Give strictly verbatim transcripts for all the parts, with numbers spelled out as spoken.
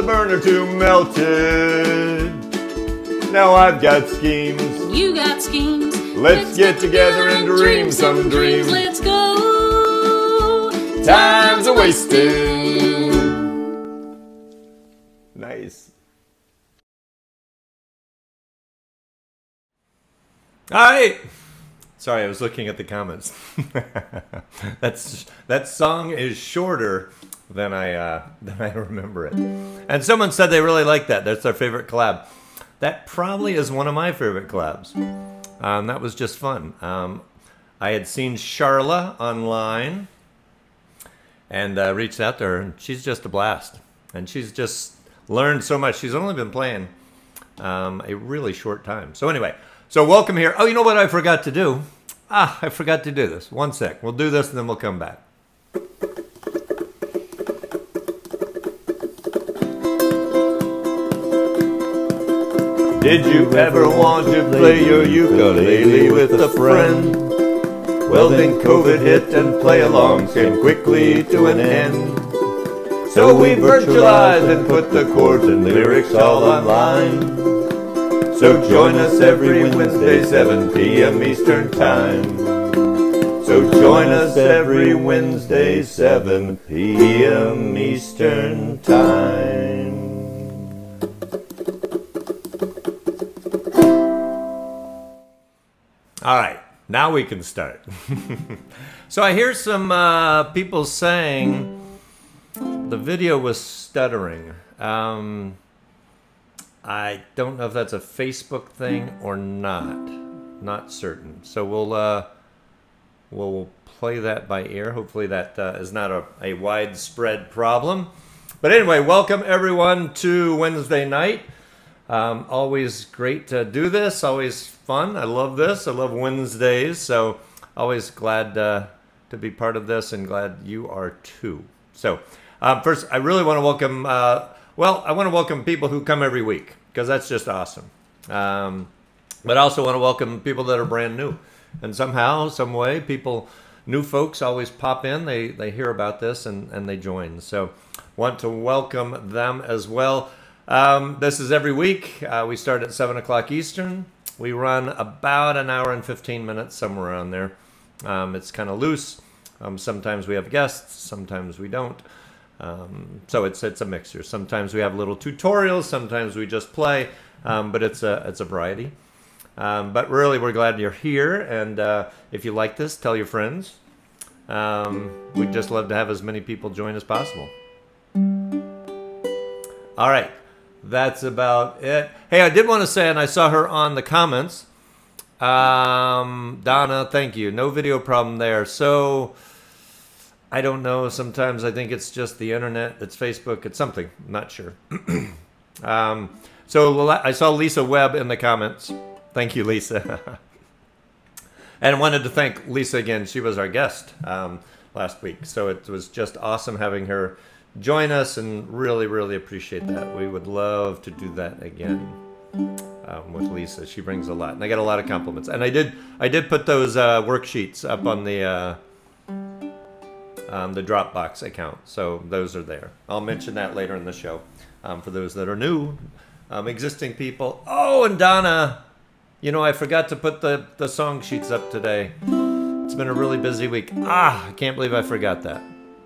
the burner to melt it. Now I've got schemes. You got schemes. Let's, Let's get, get together, together and dream some dreams. Let's go. Time's a wasting. Nice. Hi. Sorry, I was looking at the comments. That's that song is shorter than I uh, than I remember it. And someone said they really like that. That's their favorite collab. That probably is one of my favorite collabs. Um, that was just fun. Um, I had seen Charla online and uh, reached out to her, and she's just a blast. And she's just learned so much. She's only been playing um, a really short time. So anyway, so welcome here. Oh, you know what I forgot to do? Ah, I forgot to do this. One sec. We'll do this and then we'll come back. Did you ever want to play your ukulele with a friend? Well, then COVID hit and play along came quickly to an end. So we virtualized and put the chords and lyrics all online. So join us every Wednesday, seven p m Eastern Time. So join us every Wednesday, seven p m Eastern Time. All right, now we can start. So I hear some uh, people saying the video was stuttering. Um, I don't know if that's a Facebook thing or not. Not certain. So we'll uh, we'll play that by ear. Hopefully that uh, is not a, a widespread problem. But anyway, welcome everyone to Wednesday night. Um, always great to do this. Always fun. I love this. I love Wednesdays. So always glad uh, to be part of this and glad you are too. So um, first, I really want to welcome, uh, well, I want to welcome people who come every week because that's just awesome. Um, but I also want to welcome people that are brand new. And somehow, some way, people, new folks always pop in. They, they hear about this and, and they join. So want to welcome them as well. Um, this is every week. Uh, we start at seven o'clock Eastern. We run about an hour and fifteen minutes, somewhere around there. Um, it's kind of loose. Um, sometimes we have guests, sometimes we don't. Um, so it's it's a mixture. Sometimes we have little tutorials, sometimes we just play, um, but it's a, it's a variety. Um, but really, we're glad you're here, and uh, if you like this, tell your friends. Um, we'd just love to have as many people join as possible. All right. That's about it. Hey, I did want to say, and I saw her on the comments. Um, Donna, thank you. No video problem there. So, I don't know. Sometimes I think it's just the internet. It's Facebook. It's something. I'm not sure. um, so, I saw Lisa Webb in the comments. Thank you, Lisa. And I wanted to thank Lisa again. She was our guest um, last week. So, it was just awesome having her join us, and really, really appreciate that. We would love to do that again um, with Lisa. She brings a lot, and I got a lot of compliments. And I did, I did put those uh, worksheets up on the uh, um, the Dropbox account, so those are there. I'll mention that later in the show um, for those that are new, um, existing people. Oh, and Donna, you know, I forgot to put the the song sheets up today. It's been a really busy week. Ah, I can't believe I forgot that.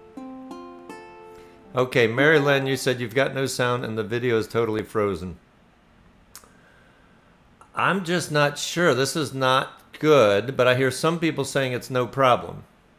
Okay, Mary Lynn, you said you've got no sound and the video is totally frozen. I'm just not sure. This is not good, but I hear some people saying it's no problem.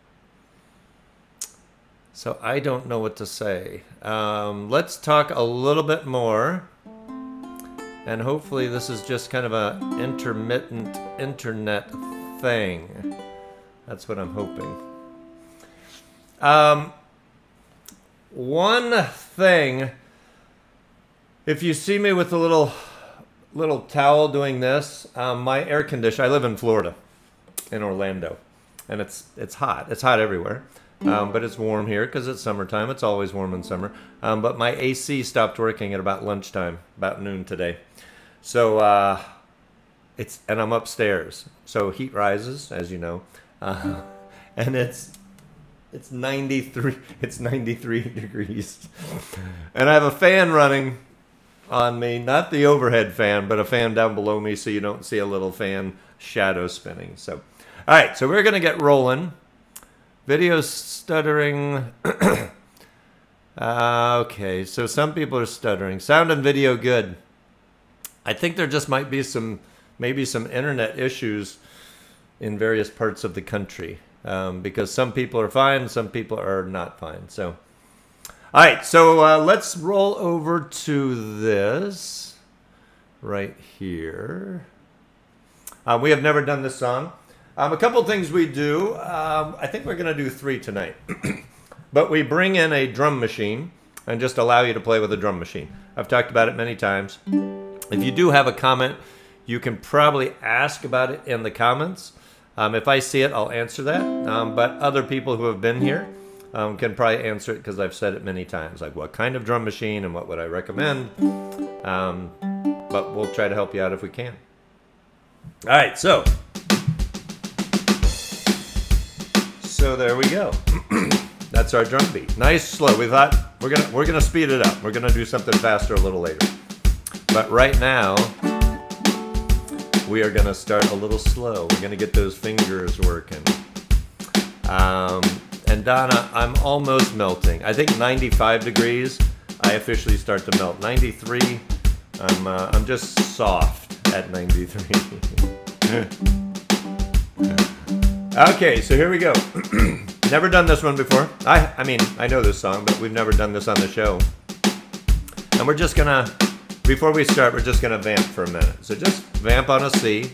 So I don't know what to say. Um, let's talk a little bit more. And hopefully this is just kind of an intermittent internet thing. That's what I'm hoping. Um... One thing, if you see me with a little little towel doing this, um, my air conditioner, I live in Florida, in Orlando, and it's it's hot. It's hot everywhere, um, but it's warm here because it's summertime. It's always warm in summer. Um, but my A C stopped working at about lunchtime, about noon today. So uh, it's, and I'm upstairs. So heat rises, as you know, uh, and it's, It's ninety-three. It's ninety-three degrees, and I have a fan running on me. Not the overhead fan, but a fan down below me, so you don't see a little fan shadow spinning. So, all right. So we're gonna get rolling. Video stuttering. uh, okay. So some people are stuttering. Sound and video good. I think there just might be some, maybe some internet issues in various parts of the country. Um, because some people are fine, some people are not fine. So, all right, so uh, let's roll over to this right here. Uh, we have never done this song. Um, a couple things we do. Um, I think we're going to do three tonight. But we bring in a drum machine and just allow you to play with a drum machine. I've talked about it many times. If you do have a comment, you can probably ask about it in the comments. Um, if I see it, I'll answer that. Um, but other people who have been here um, can probably answer it because I've said it many times. Like what kind of drum machine and what would I recommend. Um, but we'll try to help you out if we can. All right, so. So there we go. That's our drum beat. Nice, slow. We thought we're gonna we're gonna speed it up. We're gonna do something faster a little later. But right now, we are going to start a little slow. We're going to get those fingers working. Um, and Donna, I'm almost melting. I think ninety-five degrees, I officially start to melt. ninety-three, I'm, uh, I'm just soft at ninety-three. Okay, so here we go. Never done this one before. I, I mean, I know this song, but we've never done this on the show. And we're just going to... Before we start, we're just going to vamp for a minute. So just vamp on a C.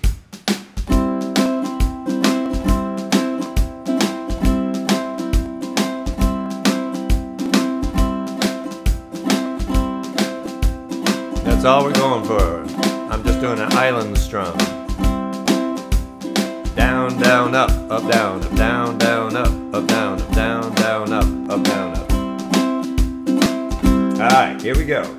That's all we're going for. I'm just doing an island strum. Down, down, up, up, down, up, down, down, up, up, down, up, down, down, up, up, down, up. All right, here we go.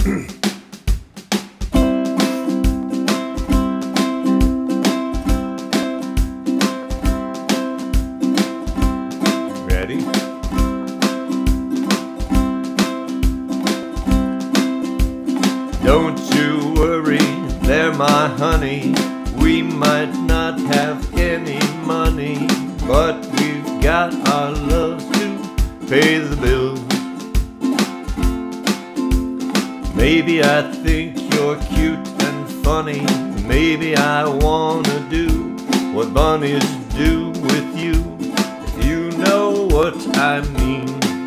Don't you worry, they're my honey. We might not have any money, but we've got our love to pay the bills. Maybe I think you're cute and funny. Maybe I wanna do what bunnies do with you, if you know what I mean.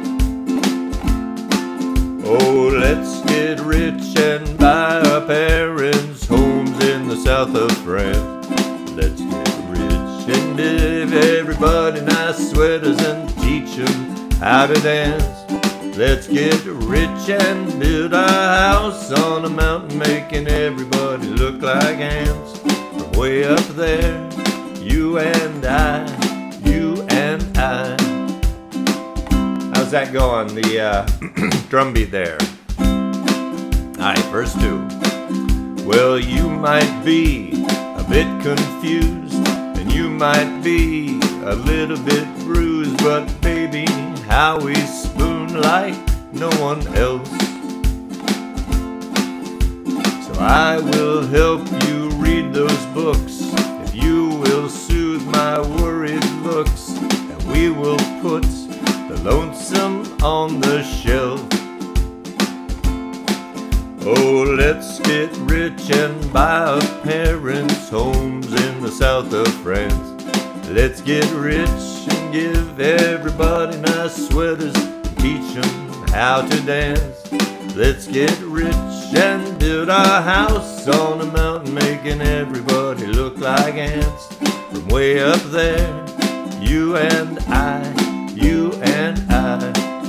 Oh, let's get rich and buy our parents' homes in the south of France. Let's get rich and give everybody nice sweaters and teach them how to dance. Let's get rich and build our house on a mountain, making everybody look like ants. From way up there, you and I, you and I. How's that going, the uh, drum beat there? Alright, verse two. Well, you might be a bit confused, and you might be a little bit bruised, but baby, how we spoon like no one else. So I will help you read those books, if you will soothe my worried looks, and we will put the lonesome on the shelf. Oh, let's get rich and buy our parents' homes in the south of France. Let's get rich and give everybody nice sweaters and teach them how to dance. Let's get rich and build our house on a mountain, making everybody look like ants. From way up there, you and I, you and I.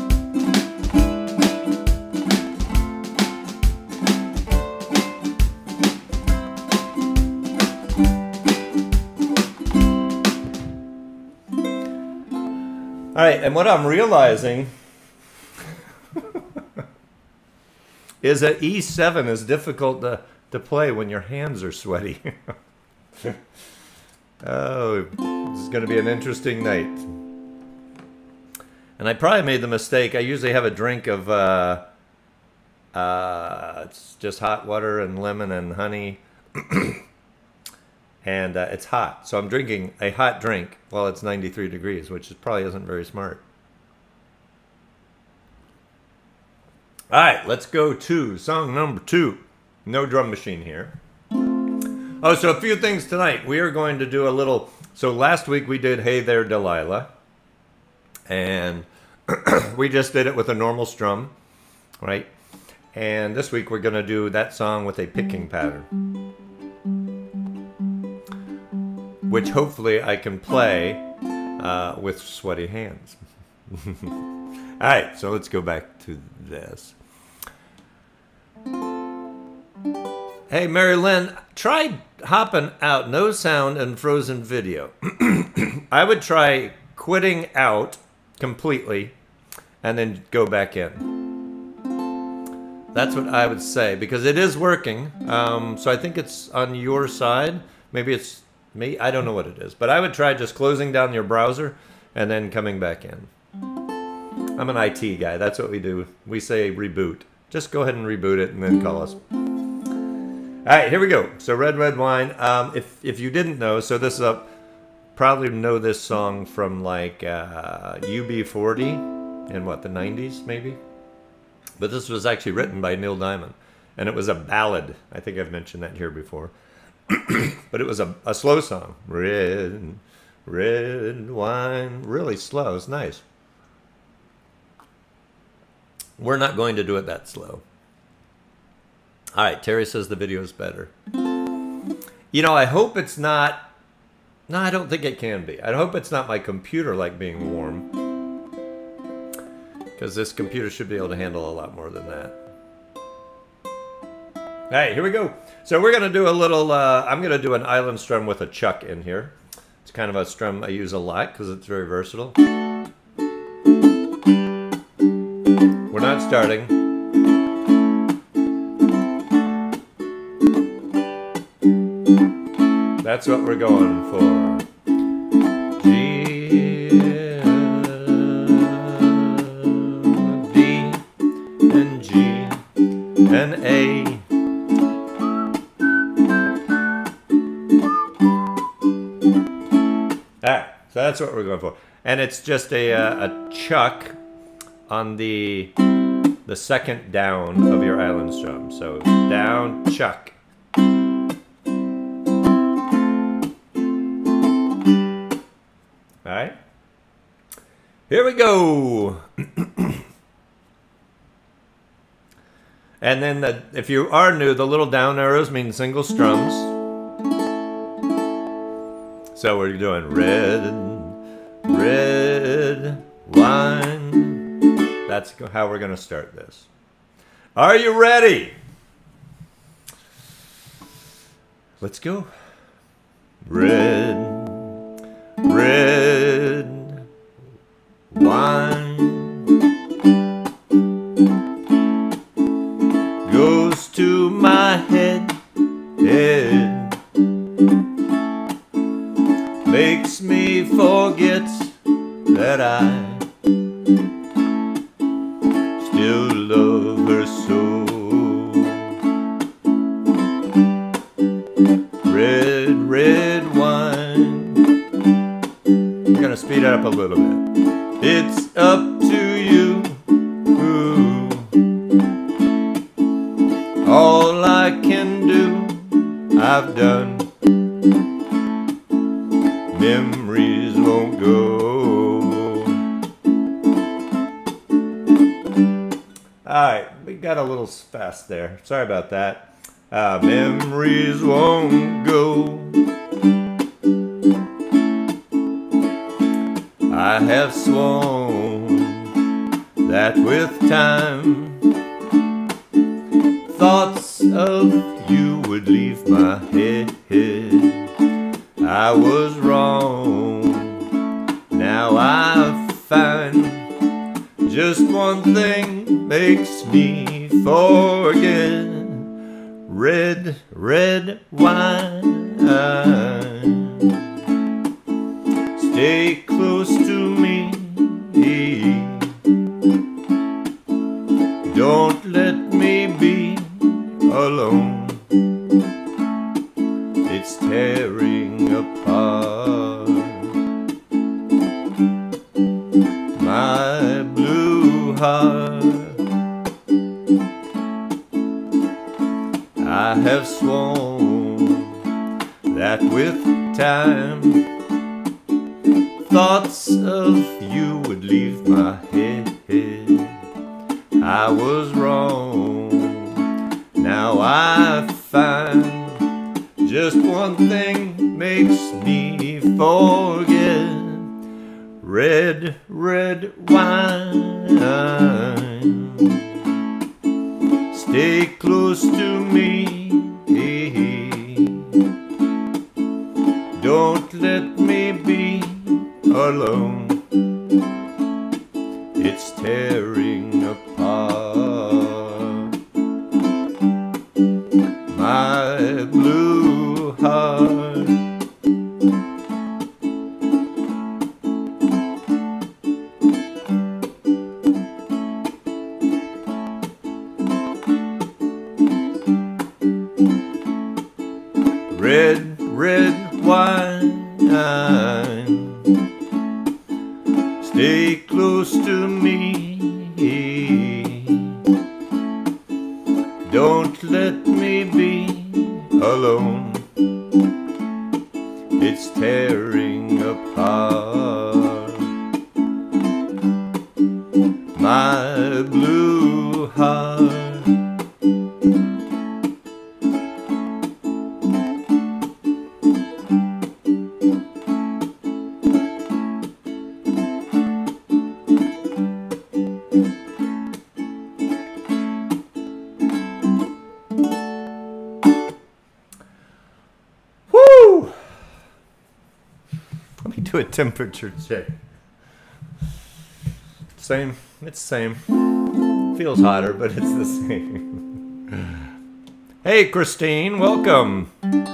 All right, and what I'm realizing is that E seven is difficult to, to play when your hands are sweaty. Oh, this is going to be an interesting night. And I probably made the mistake. I usually have a drink of, uh, uh, it's just hot water and lemon and honey. And uh, it's hot. So I'm drinking a hot drink while it's ninety-three degrees, which is, probably isn't very smart. All right, let's go to song number two. No drum machine here. Oh, so a few things tonight. We are going to do a little... So last week we did Hey There, Delilah. And we just did it with a normal strum, right? And this week we're going to do that song with a picking pattern, which hopefully I can play uh, with sweaty hands. All right, so let's go back to this. Hey, Mary Lynn, try hopping out, no sound and frozen video. I would try quitting out completely and then go back in. That's what I would say, because it is working. Um, so I think it's on your side. Maybe it's me. I don't know what it is. But I would try just closing down your browser and then coming back in. I'm an I T guy. That's what we do. We say reboot. Just go ahead and reboot it and then call us. All right, here we go. So Red, Red Wine. Um, if, if you didn't know, so this is a, probably know this song from like uh, U B forty in what, the nineties maybe? But this was actually written by Neil Diamond. And it was a ballad. I think I've mentioned that here before. But it was a, a slow song. Red, red wine. Really slow. It's nice. We're not going to do it that slow. All right, Terry says the video is better. You know, I hope it's not... No, I don't think it can be. I hope it's not my computer like being warm. Because this computer should be able to handle a lot more than that. All right, here we go. So we're going to do a little... Uh, I'm going to do an island strum with a chuck in here. It's kind of a strum I use a lot because it's very versatile. We're not starting. That's what we're going for. G, D, and G, and A. Alright, so that's what we're going for. And it's just a, uh, a chuck on the, the second down of your island strum. So down, chuck. Alright, here we go. And then the, if you are new, the little down arrows mean single strums. So we're doing red, red wine. That's how we're going to start this. Are you ready? Let's go. Red, red wine goes to my head, head, makes me forget that I still love her so. Red, red wine. I'm gonna speed it up a little bit. It's up to you. Ooh. All I can do, I've done. Memories won't go. Alright, we got a little fast there. Sorry about that. Uh, memories won't go. I have sworn that with time thoughts of you would leave my head. I was wrong. Now I find just one thing makes me forget. Red, red wine. Stay close to me. alone. It's tearing apart my blue heart. I have sworn that with time thoughts of you would leave my head. I was wrong. Now I find just one thing makes me forget. Red, red wine. Stay close to me. Don't let me be alone. It's tearing apart my blue heart. Red, red wine. Stay close to me. Don't let me be alone. It's tearing apart my blue heart. Let me do a temperature check. Same, it's the same. Feels hotter, but it's the same. Hey, Christine, welcome.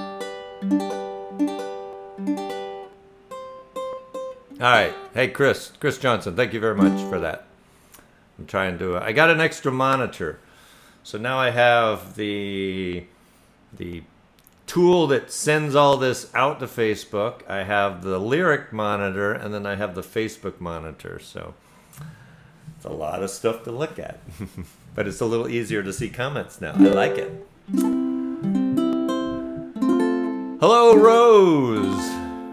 All right, hey, Chris, Chris Johnson, thank you very much for that. I'm trying to, uh, I got an extra monitor. So now I have the, the tool that sends all this out to Facebook. I have the lyric monitor, and then I have the Facebook monitor. So it's a lot of stuff to look at. But it's a little easier to see comments now. I like it. Hello, Rose.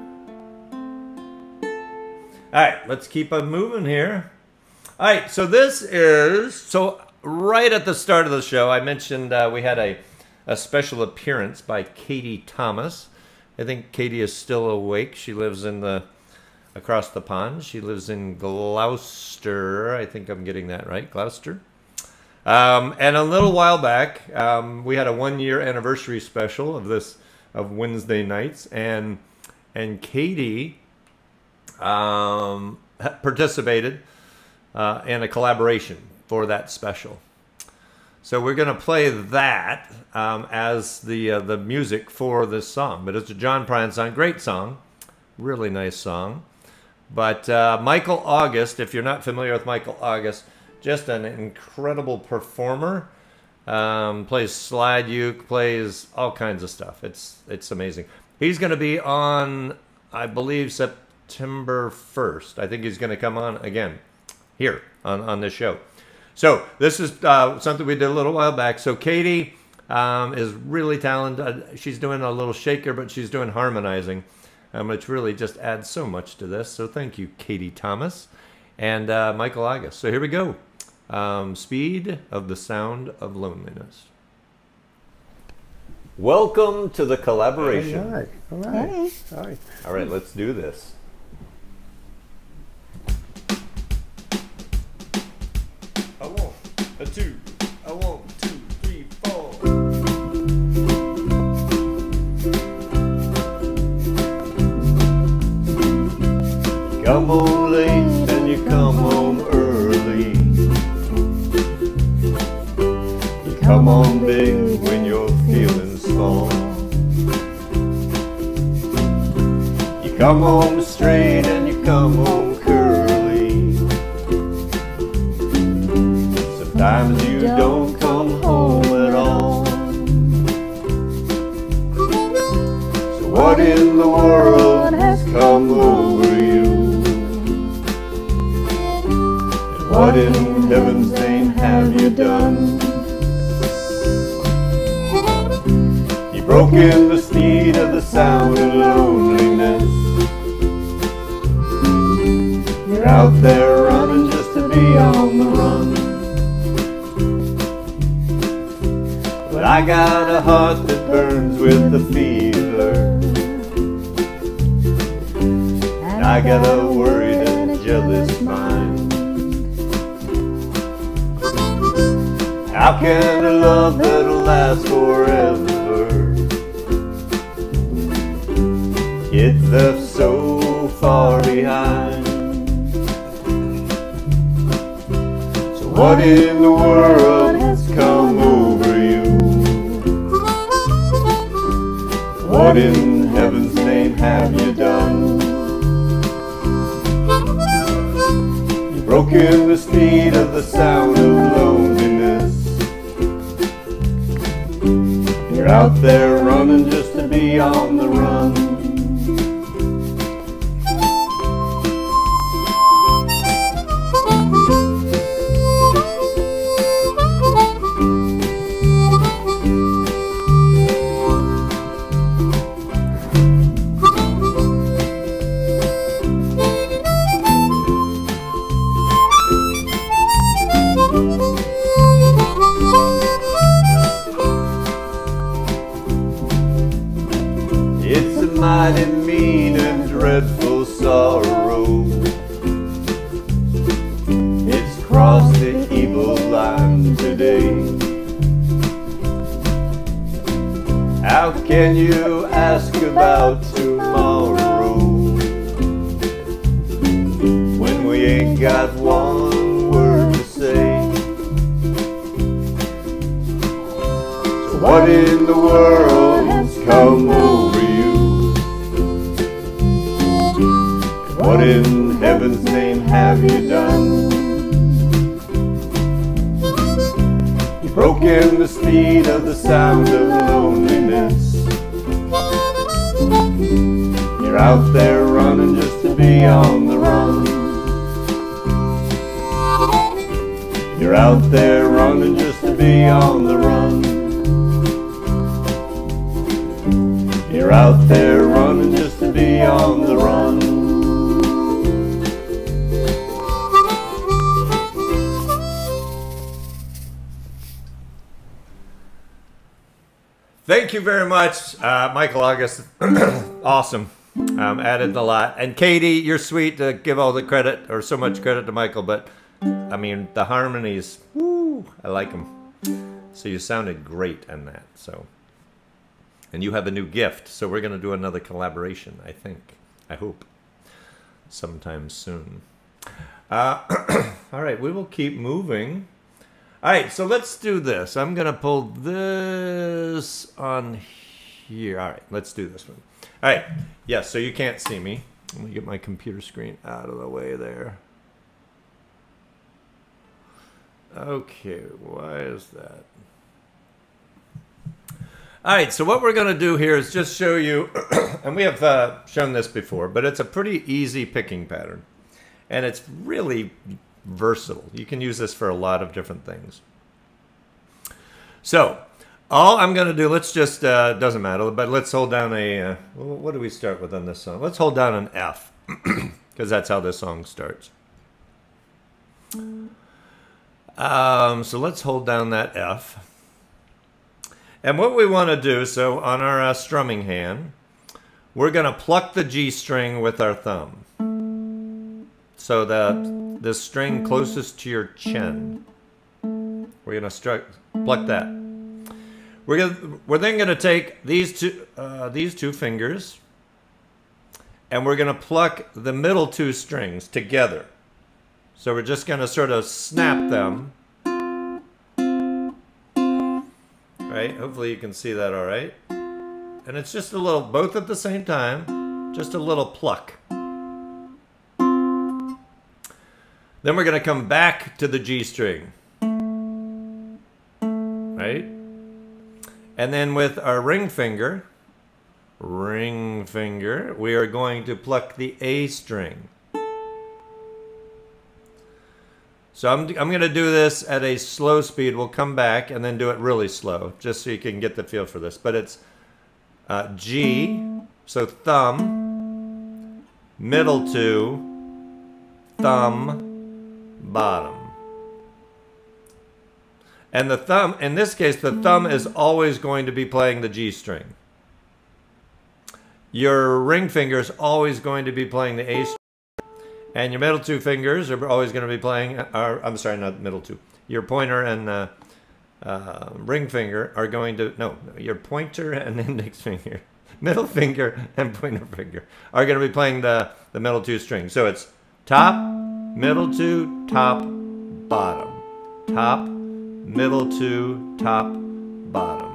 All right, let's keep on moving here. All right, so this is, so right at the start of the show, I mentioned uh, we had a A special appearance by Katie Thomas. I think Katie is still awake. She lives in the across the pond. She lives in Gloucester. I think I'm getting that right, Gloucester. Um, and a little while back, um, we had a one-year anniversary special of this of Wednesday nights, and and Katie um, participated uh, in a collaboration for that special. So we're going to play that um, as the uh, the music for this song. But it's a John Prine song. Great song. Really nice song. But uh, Michael August, if you're not familiar with Michael August, just an incredible performer. Um, plays slide uke, plays all kinds of stuff. It's, it's amazing. He's going to be on, I believe, September first. I think he's going to come on again here on, on this show. So this is uh, something we did a little while back. So Katie um, is really talented. She's doing a little shaker, but she's doing harmonizing, um, which really just adds so much to this. So thank you, Katie Thomas and uh, Michael August. So here we go. Um, Speed of the Sound of Loneliness. Welcome to the collaboration. All right. All right. Hey. All right. All right, let's do this. I want a two. I want two, three, four. Come home late and you come home early. You come home big when you're feeling small. You come home straight and you come home curly. Sometimes you don't come home at all. what in the world has come over you? And what in heaven's name have you done? You've broken the speed of the sound of loneliness. You're out there running just to be on the run. But I got a heart that burns with the fever, and I got a worried and jealous mind. How can a love that'll last forever get left so far behind? So what in the world has come over you? What in heaven's name have you done? You've broken the speed of the sound of loneliness. You're out there running just to be on the run. It's a mighty mean and dreadful sorrow. It's crossed the evil line today. How can you ask about tomorrow when we ain't got one word to say? So what in the world has come over you? What in heaven's name have you done? You've broken the speed of the sound of loneliness. You're out there running just to be on the run. You're out there running just to be on the run. You're out there running just to be on the run. Thank you very much, uh, Michael August. Awesome. Um, added a lot. And Katie, you're sweet to give all the credit, or so much credit to Michael, but I mean, the harmonies, woo, I like them. So you sounded great in that. So, and you have a new gift, so we're going to do another collaboration, I think. I hope. Sometime soon. Uh, all right, we will keep moving. All right, so let's do this. I'm going to pull this on here. All right, let's do this one. All right, yes, so you can't see me. Let me get my computer screen out of the way there. Okay, why is that? All right, so what we're going to do here is just show you, and we have uh, shown this before, but it's a pretty easy picking pattern. And it's really versatile. You can use this for a lot of different things. So, all I'm going to do, let's just, uh, doesn't matter, but let's hold down a, uh, what do we start with on this song? Let's hold down an F, because that's how this song starts. Um, so let's hold down that F. And what we want to do, so on our uh, strumming hand, we're going to pluck the G string with our thumb. So that the string closest to your chin. We're going to pluck that. We're, gonna, we're then going to take these two, uh, these two fingers, and we're going to pluck the middle two strings together. So we're just going to sort of snap them. Right? Hopefully you can see that all right. And it's just a little, both at the same time, just a little pluck. Then we're going to come back to the G string. Right? And then with our ring finger, ring finger, we are going to pluck the A string. So I'm, I'm going to do this at a slow speed. We'll come back and then do it really slow, just so you can get the feel for this. But it's uh, G, so thumb, middle two, thumb, bottom. And the thumb, in this case, the thumb is always going to be playing the G string. Your ring finger is always going to be playing the A string. And your middle two fingers are always going to be playing, or, I'm sorry, not middle two. Your pointer and uh, uh, ring finger are going to, no, your pointer and index finger, middle finger and pointer finger are going to be playing the, the middle two strings. So it's top, middle two, top, bottom. Top, middle two, top, bottom.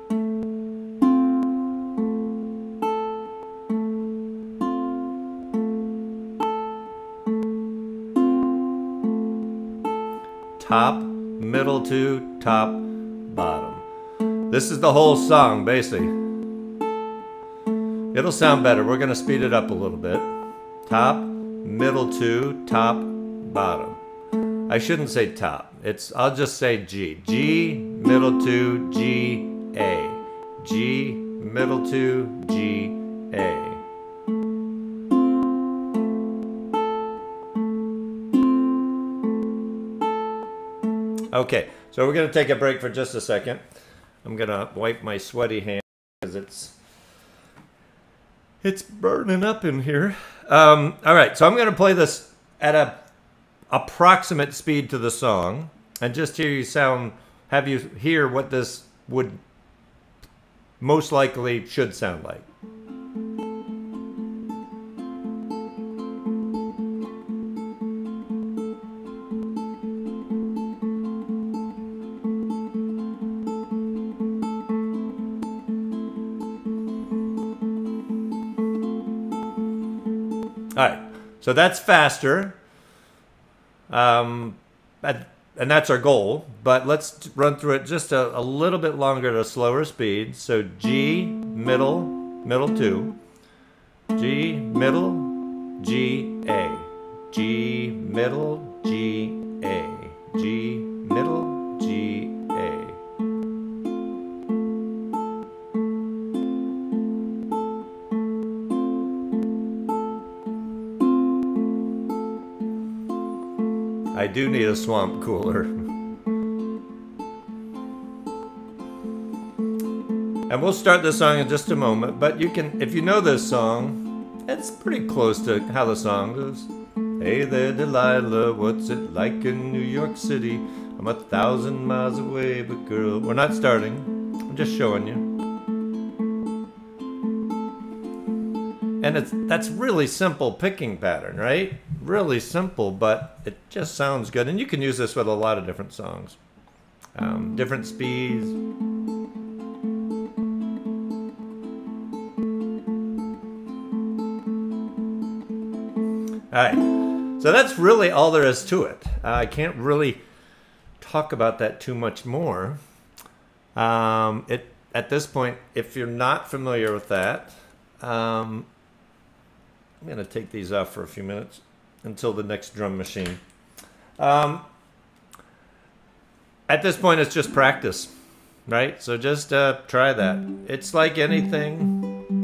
Top, middle two, top, bottom. This is the whole song, basically. It'll sound better. We're going to speed it up a little bit. Top, middle two, top, bottom. I shouldn't say top. It's, I'll just say G. G, middle two, G, A. G, middle two, G, A. Okay, so we're going to take a break for just a second. I'm going to wipe my sweaty hands because it's it's burning up in here. Um, all right, so I'm going to play this at a approximate speed to the song, and just hear you sound, have you hear what this would most likely should sound like. All right, so that's faster, um, and that's our goal, but let's run through it just a, a little bit longer at a slower speed. So G, middle, middle two, G, middle, G, A, G, middle, G, A, G, middle, G, A. I do need a swamp cooler. And we'll start this song in just a moment, but you can, if you know this song, it's pretty close to how the song goes. Hey there, Delilah, what's it like in New York City? I'm a thousand miles away, but girl, we're not starting. I'm just showing you. And it's that's really simple picking pattern, right? Really simple, but it just sounds good. And you can use this with a lot of different songs. Um, different speeds. All right, so that's really all there is to it. Uh, I can't really talk about that too much more. Um, it at this point, if you're not familiar with that, um, I'm going to take these off for a few minutes until the next drum machine. Um, at this point, it's just practice, right? So just uh, try that. It's like anything.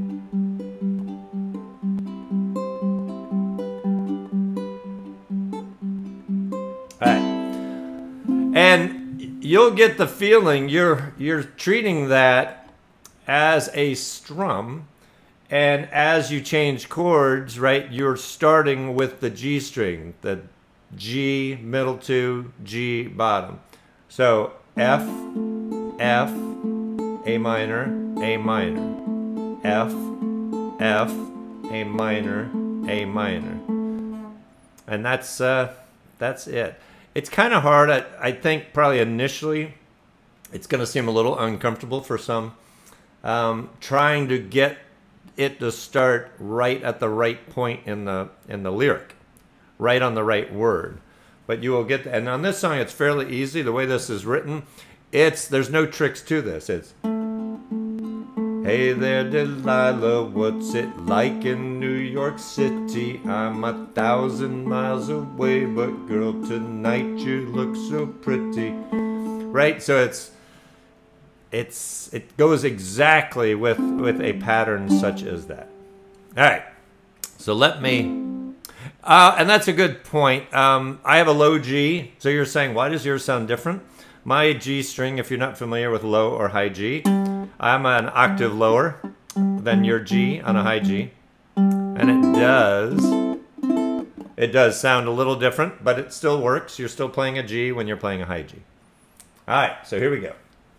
All right. And you'll get the feeling you're, you're treating that as a strum. And as you change chords, right, you're starting with the G string, the G, middle two, G, bottom. So F, F, A minor, A minor, F, F, A minor, A minor. And that's, uh, that's it. It's kind of hard. I, I think probably initially it's going to seem a little uncomfortable for some. Um, trying to get it to start right at the right point in the in the lyric, right on the right word. But you will get, and on this song it's fairly easy. The way this is written, it's there's no tricks to this. It's Hey there, Delilah, what's it like in New York City? I'm a thousand miles away, but girl, tonight you look so pretty. Right? So it's it's it goes exactly with with a pattern such as that. All right. So let me uh, and that's a good point. Um, I have a low G. So you're saying, why does yours sound different? My G string, if you're not familiar with low or high G, I'm an octave lower than your G on a high G. And it does, it does sound a little different, but it still works. You're still playing a G when you're playing a high G. All right, so here we go.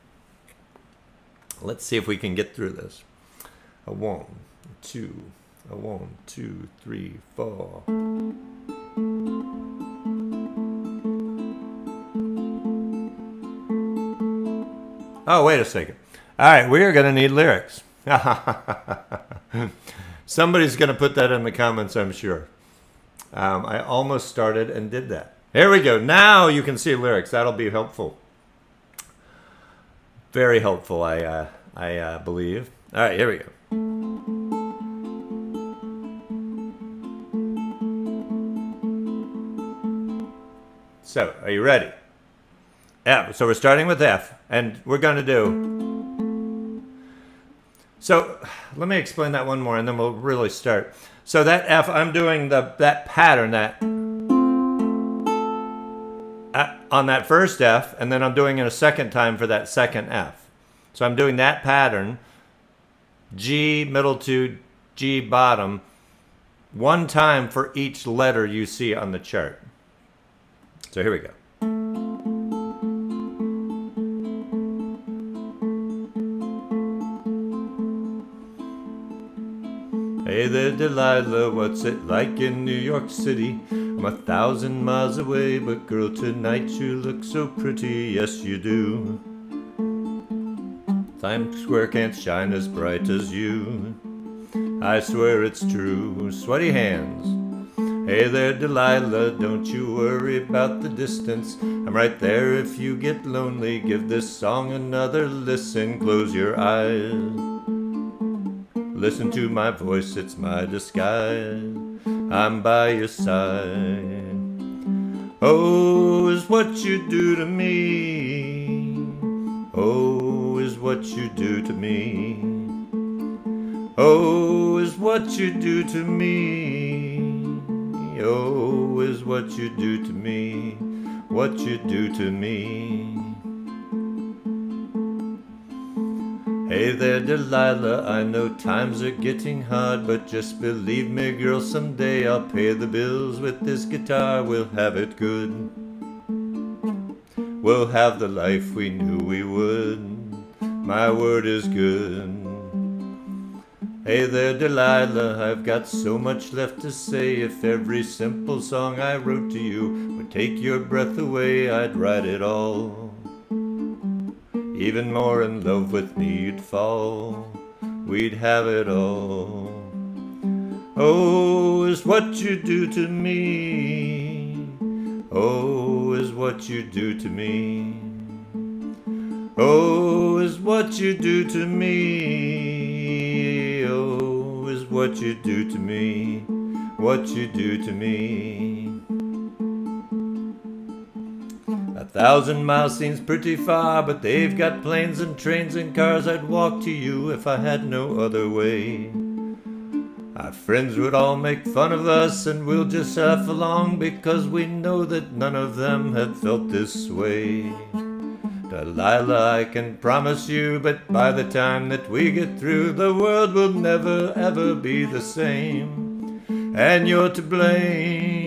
Let's see if we can get through this. A one, two, a one, two, three, four. Oh, wait a second. All right, we are going to need lyrics. Somebody's going to put that in the comments, I'm sure. Um, I almost started and did that. Here we go. Now you can see lyrics. That'll be helpful. Very helpful, I, uh, I uh, believe. All right, here we go. So, are you ready? F. So we're starting with F, and we're going to do... So let me explain that one more, and then we'll really start. So that F, I'm doing the that pattern that uh, on that first F, and then I'm doing it a second time for that second F. So I'm doing that pattern, G middle to G bottom, one time for each letter you see on the chart. So here we go. Hey there, Delilah, what's it like in New York City? I'm a thousand miles away, but girl, tonight you look so pretty, yes you do. Times Square can't shine as bright as you. I swear it's true, sweaty hands. Hey there, Delilah, don't you worry about the distance. I'm right there if you get lonely. Give this song another listen, close your eyes. Listen to my voice, it's my disguise. I'm by your side. Oh, is what you do to me. Oh, is what you do to me. Oh, is what you do to me. Oh, is what you do to me. What you do to me. Hey there, Delilah, I know times are getting hard, but just believe me, girl, someday I'll pay the bills with this guitar. We'll have it good. We'll have the life we knew we would. My word is good. Hey there, Delilah, I've got so much left to say. If every simple song I wrote to you would take your breath away, I'd write it all. Even more in love with me you'd fall. We'd have it all. Oh, is what you do to me. Oh, is what you do to me. Oh, is what you do to me. Oh, is what you do to me. What you do to me. A thousand miles seems pretty far, but they've got planes and trains and cars. I'd walk to you if I had no other way. Our friends would all make fun of us, and we'll just laugh along, because we know that none of them had felt this way. Delilah, I can promise you, but by the time that we get through, the world will never ever be the same, and you're to blame.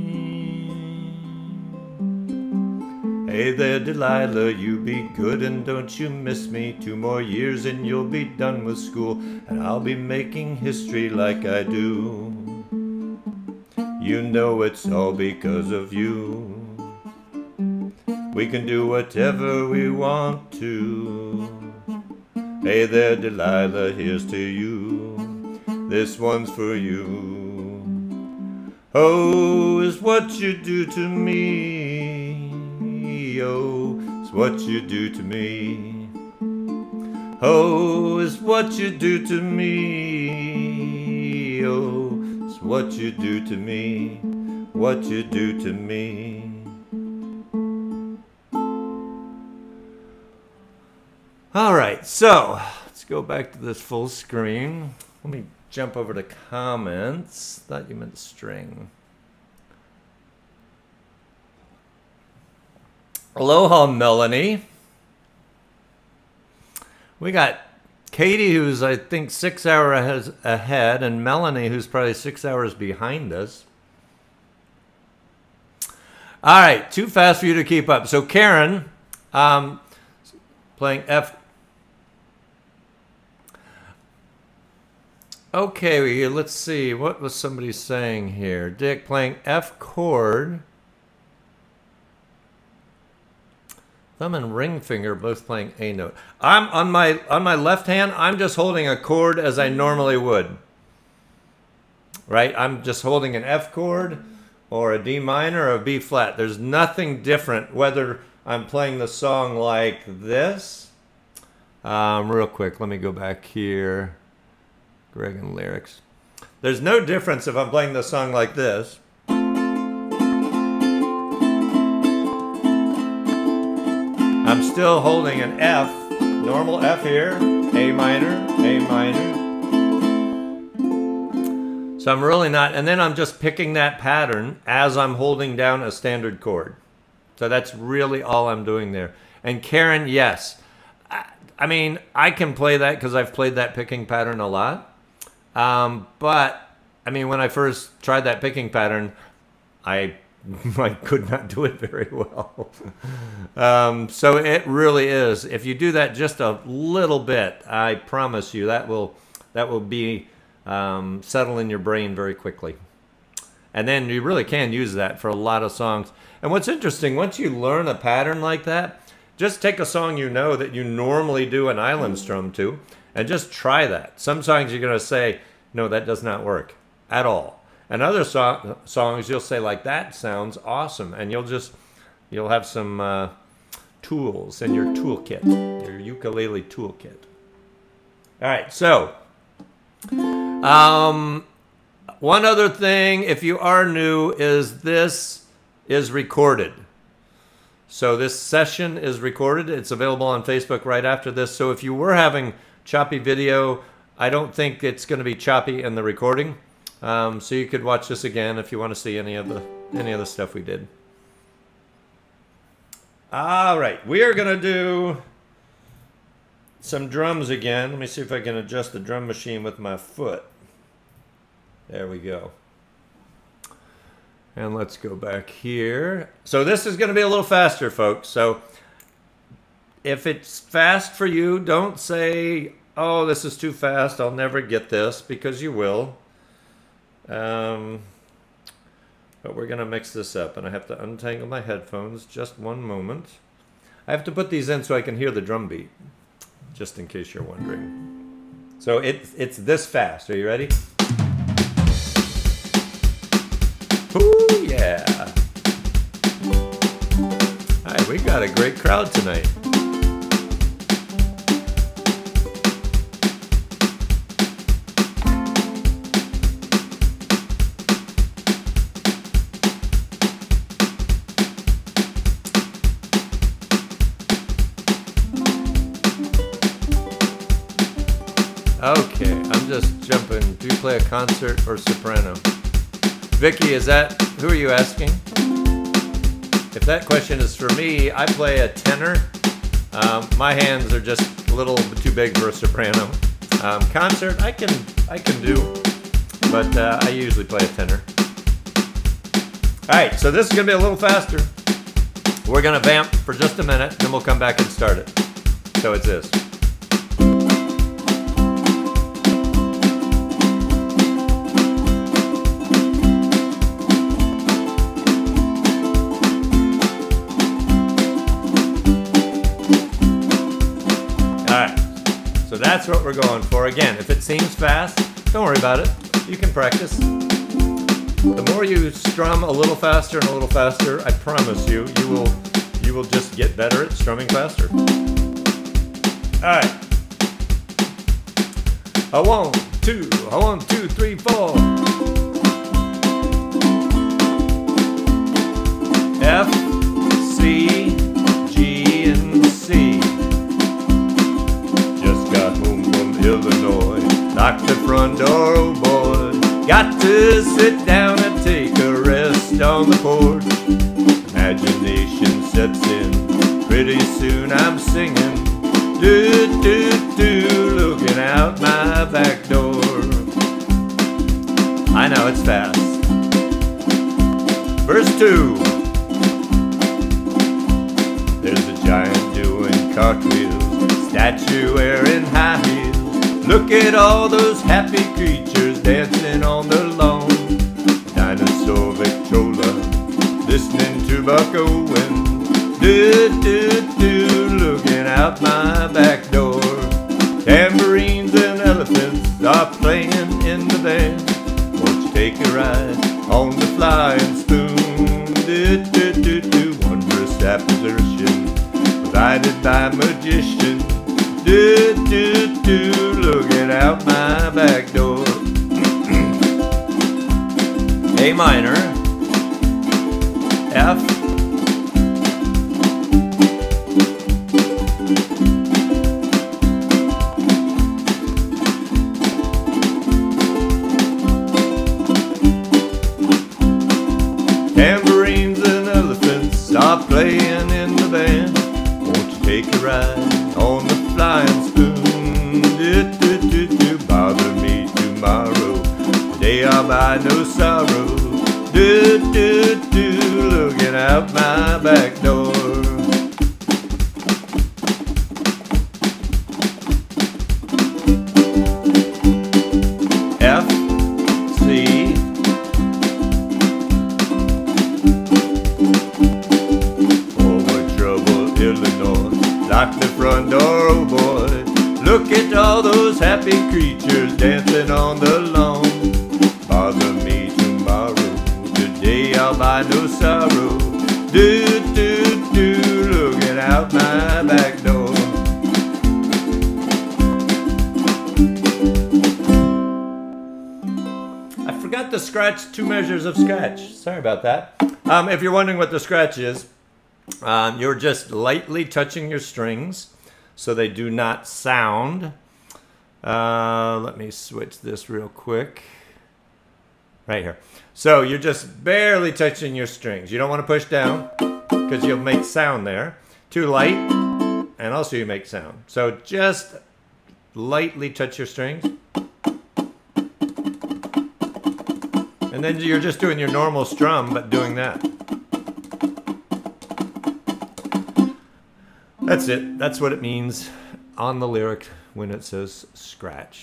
Hey there, Delilah, you be good and don't you miss me. Two more years and you'll be done with school, and I'll be making history like I do. You know it's all because of you. We can do whatever we want to. Hey there, Delilah, here's to you. This one's for you. Oh, is what you do to me. Oh, is what you do to me. Oh, it's what you do to me. Oh, it's what you do to me. What you do to me. All right, so let's go back to this full screen. Let me jump over to comments. Thought you meant string. Aloha, Melanie. We got Katie, who's I think six hours ahead, and Melanie, who's probably six hours behind us. All right, too fast for you to keep up. So Karen, um, playing F. Okay, let's see. What was somebody saying here? Dick playing F chord. Thumb and ring finger both playing A note. I'm on my on my left hand, I'm just holding a chord as I normally would. Right? I'm just holding an F chord or a D minor or a B flat. There's nothing different whether I'm playing the song like this. Um, real quick, let me go back here. Greg and lyrics. There's no difference if I'm playing the song like this. I'm still holding an F, normal F here, A minor, A minor. So I'm really not, and then I'm just picking that pattern as I'm holding down a standard chord. So that's really all I'm doing there. And Karen, yes. I, I mean, I can play that because I've played that picking pattern a lot. Um, but, I mean, when I first tried that picking pattern, I... I could not do it very well. um, so it really is. If you do that just a little bit, I promise you that will that will be um, settle in your brain very quickly. And then you really can use that for a lot of songs. And what's interesting, once you learn a pattern like that, just take a song you know that you normally do an island strum to, and just try that. Some songs you're going to say, no, that does not work at all. And other so songs you'll say like, that sounds awesome, and you'll just you'll have some uh, tools in your toolkit, your ukulele toolkit. All right, so um, one other thing, if you are new, is this is recorded. So this session is recorded. It's available on Facebook right after this. So if you were having choppy video, I don't think it's going to be choppy in the recording. Um, so you could watch this again if you want to see any of the any of the stuff we did. All right, we are going to do some drums again. Let me see if I can adjust the drum machine with my foot. There we go. And let's go back here. So this is going to be a little faster, folks. So if it's fast for you, don't say, oh, this is too fast, I'll never get this, because you will. Um, but we're going to mix this up, and I have to untangle my headphones. Just one moment. I have to put these in so I can hear the drum beat, just in case you're wondering. So it, it's this fast. Are you ready? Ooh, yeah. All right, we got a great crowd tonight. Okay, I'm just jumping. Do you play a concert or soprano? Vicky, is that, who are you asking? If that question is for me, I play a tenor. Um, my hands are just a little too big for a soprano. Um, concert, I can, I can do, but uh, I usually play a tenor. All right, so this is gonna be a little faster. We're gonna vamp for just a minute, then we'll come back and start it. So it's this. That's what we're going for. Again, if it seems fast, don't worry about it. You can practice. The more you strum a little faster and a little faster, I promise you, you will, you will just get better at strumming faster. All right. A one, two, a one, two, three, four. F, C, G, and C. Just got home from Illinois. Knocked the front door, oh boy. Got to sit down and take a rest on the porch. Imagination sets in. Pretty soon I'm singing. Do, do, do, looking out my back door. I know it's fast. Verse two. There's a giant doing cartwheels, statue wearing high heels. Look at all those happy creatures dancing on the lawn. Dinosaur Victrola, listening to Buck Owens. Do, do, do, looking out my back door. Tambourines and elephants are playing in the band. Won't you take a ride on the flying spoon? Do, do, do, do, wondrous apparition provided by magician. Do, do, do, looking out my back door. A minor, F, tambourines and elephants are playing in the band. Won't you take a ride on the flying spoon? Do, do, do, do, bother me tomorrow. Today I'll buy no sorrow. Do, do, do, looking out my back door. F, C, forward trouble, Illinois. Lock the front door, oh boy. Look at all those happy creatures dancing on the lawn. Bother me tomorrow. Today I'll buy no sorrow. Do, do, do, looking out my back door. I forgot to scratch two measures of scratch. Sorry about that. Um, if you're wondering what the scratch is, um, you're just lightly touching your strings so they do not sound. Uh, let me switch this real quick. Right here. So you're just barely touching your strings. You don't want to push down because you'll make sound there. Too light, and also you make sound. So just lightly touch your strings. And then you're just doing your normal strum, but doing that. That's it. That's what it means on the lyric when it says scratch.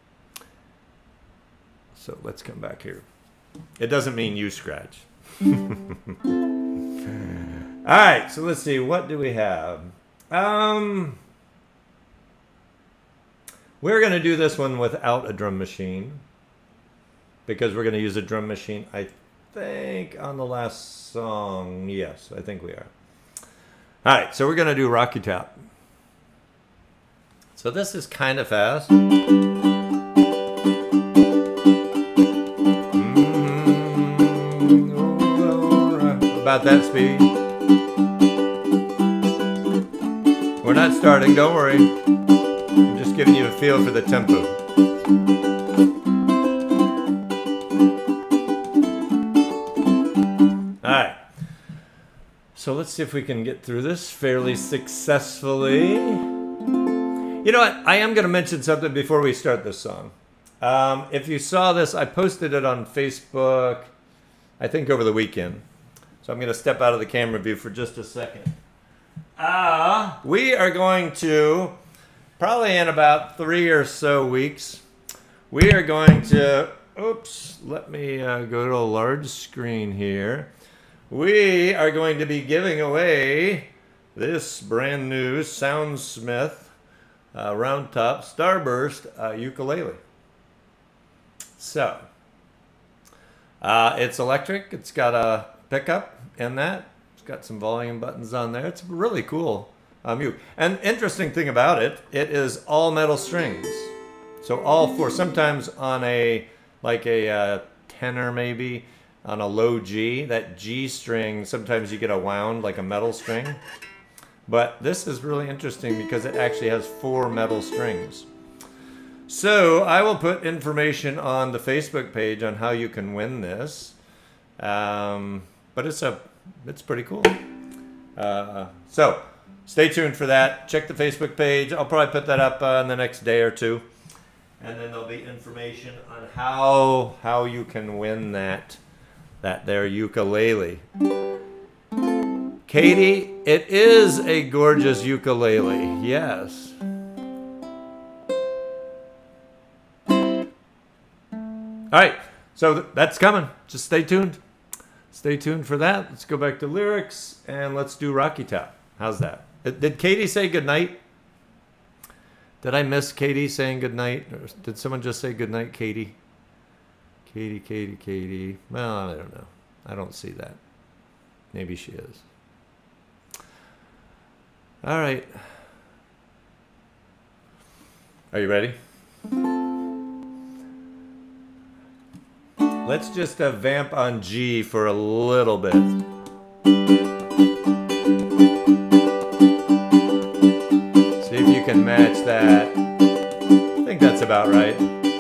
So let's come back here. It doesn't mean you scratch. All right, so let's see. What do we have? Um, we're going to do this one without a drum machine because we're going to use a drum machine, I think, on the last song. Yes, I think we are. All right, so we're going to do Rocky Top. So this is kind of fast. About that speed. We're not starting, don't worry. I'm just giving you a feel for the tempo. Alright. So let's see if we can get through this fairly successfully. You know what? I am going to mention something before we start this song. Um, if you saw this, I posted it on Facebook, I think over the weekend. So I'm going to step out of the camera view for just a second. Uh, we are going to, probably in about three or so weeks, we are going to, oops, let me uh, go to a large screen here. We are going to be giving away this brand new Soundsmith uh, round top Starburst uh, ukulele. So, uh, it's electric, it's got a pickup in that. It's got some volume buttons on there. It's really cool. Um, you. And interesting thing about it, it is all metal strings. So all four, sometimes on a, like a uh, tenor maybe, on a low G, that G string, sometimes you get a wound like a metal string. But this is really interesting because it actually has four metal strings. So I will put information on the Facebook page on how you can win this. Um, but it's a, it's pretty cool. Uh, so stay tuned for that. Check the Facebook page. I'll probably put that up uh, in the next day or two. And then there'll be information on how how you can win that that there ukulele. Katie, it is a gorgeous ukulele. Yes. All right, so th that's coming. Just stay tuned. Stay tuned for that. Let's go back to lyrics and let's do Rocky Top. How's that? Did Katie say goodnight? Did I miss Katie saying goodnight? Or did someone just say goodnight, Katie? Katie, Katie, Katie. Well, I don't know. I don't see that. Maybe she is. All right. Are you ready? Let's just uh, vamp on G for a little bit. See if you can match that. I think that's about right.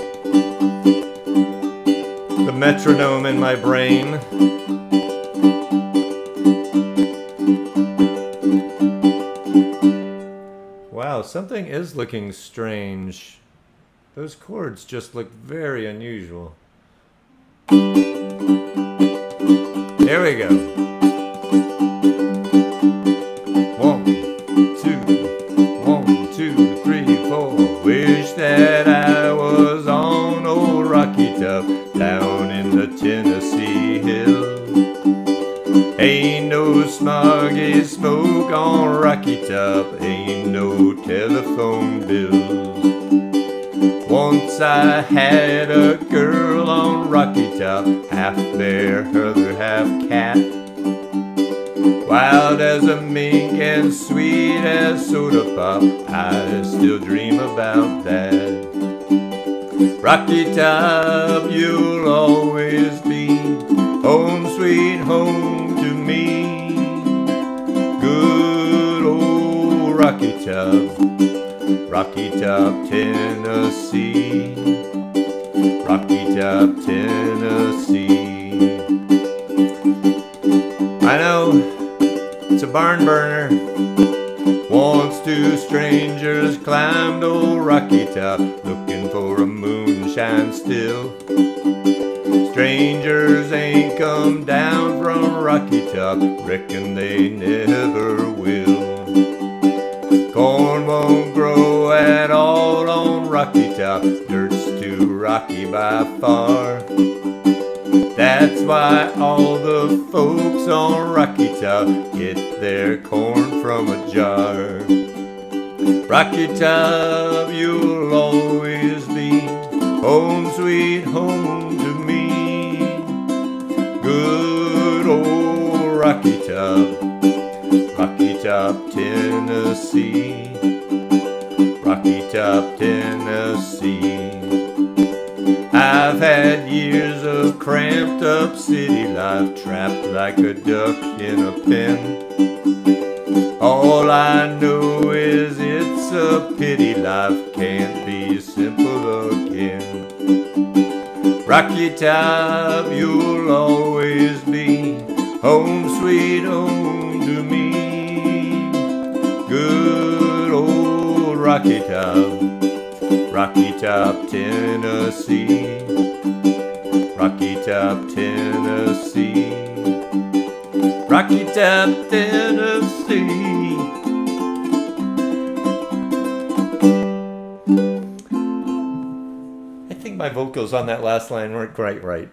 The metronome in my brain. Wow, something is looking strange. Those chords just look very unusual. There we go. One, two, one, two, three, four. Wish that I was on old Rocky Top down in the Tennessee hills. Ain't no smoggy smoke on Rocky Top, ain't no telephone bills. Once I had a girl on Rocky Top, half bear, other half cat. Wild as a mink and sweet as soda pop, I still dream about that. Rocky Top, you'll always be home sweet home to me. Good old Rocky Top, Rocky Top, Tennessee. Rocky Top, Tennessee. I know it's a barn burner. Once two strangers climbed old Rocky Top, looking for a moonshine still. Strangers ain't come down from Rocky Top, reckon they never will. Corn won't grow at all on Rocky Top, dirt's too rocky by far. That's why all the folks on Rocky Top get their corn from a jar. Rocky Top, you'll always be home sweet home to me. Good old Rocky Top, Rocky Top, Tennessee. Rocky Top, Tennessee. I've had years of cramped up city life, trapped like a duck in a pen. All I know is it's a pity life can't be simple again. Rocky Top, you'll always be home sweet home to me. Good old Rocky Top, Rocky Top, Tennessee. Rocky Top, Tennessee. Rocky Top, Tennessee. I think my vocals on that last line weren't quite right.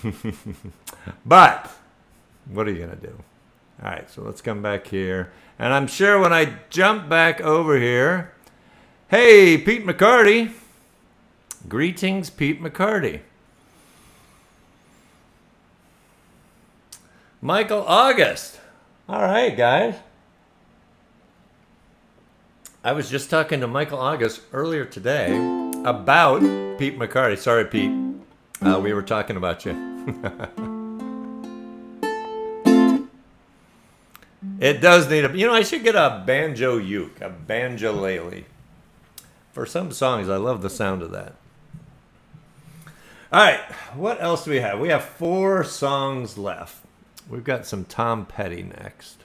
But what are you gonna do? All right, so let's come back here. And I'm sure when I jump back over here, hey, Pete McCarty. Greetings, Pete McCarty. Michael August. All right, guys. I was just talking to Michael August earlier today, about Pete McCarty. Sorry, Pete. Uh, we were talking about you. It does need a, you know, I should get a banjo uke, a banjolele. For some songs, I love the sound of that. All right, what else do we have? We have four songs left. We've got some Tom Petty next.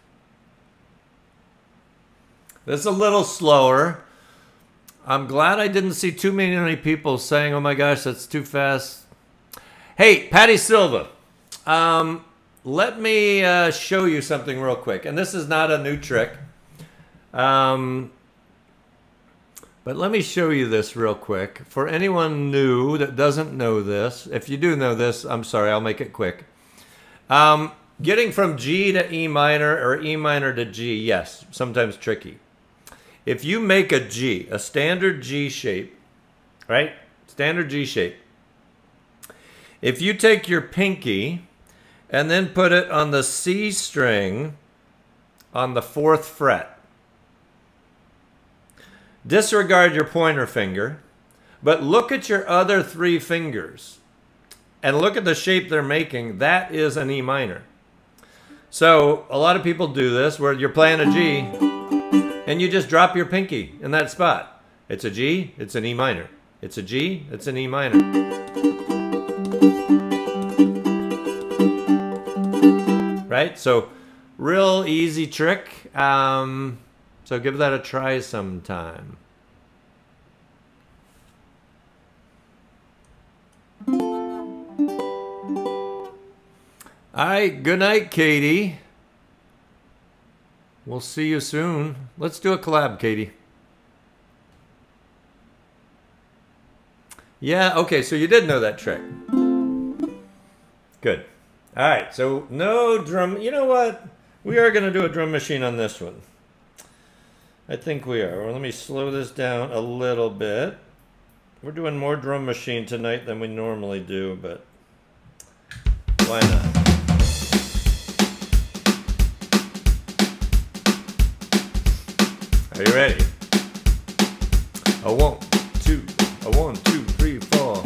This is a little slower. I'm glad I didn't see too many people saying, oh my gosh, that's too fast. Hey, Patty Silva. Um... Let me uh, show you something real quick. And this is not a new trick. Um, but let me show you this real quick. For anyone new that doesn't know this, if you do know this, I'm sorry, I'll make it quick. Um, getting from G to E minor or E minor to G, yes, sometimes tricky. If you make a G, a standard G shape, right? Standard G shape. If you take your pinky and then put it on the C string on the fourth fret. Disregard your pointer finger, but look at your other three fingers and look at the shape they're making. That is an E minor. So a lot of people do this where you're playing a G and you just drop your pinky in that spot. It's a G, it's an E minor. It's a G, it's an E minor. Right? So, real easy trick. Um, so give that a try sometime. All right, good night, Katie. We'll see you soon. Let's do a collab, Katie. Yeah, okay, so you did know that trick. Good. All right, so no drum. You know what? We are going to do a drum machine on this one. I think we are. Well, let me slow this down a little bit. We're doing more drum machine tonight than we normally do, but why not? Are you ready? A one, two, a one, two, three, four.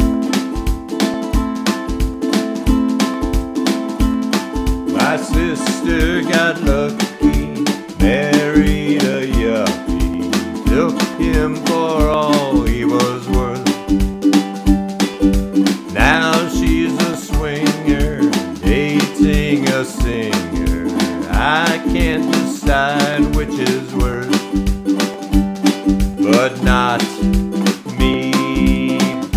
My sister got lucky, married a yuppie, took him for all he was worth. Now she's a swinger, dating a singer. I can't decide which is worse, but not me,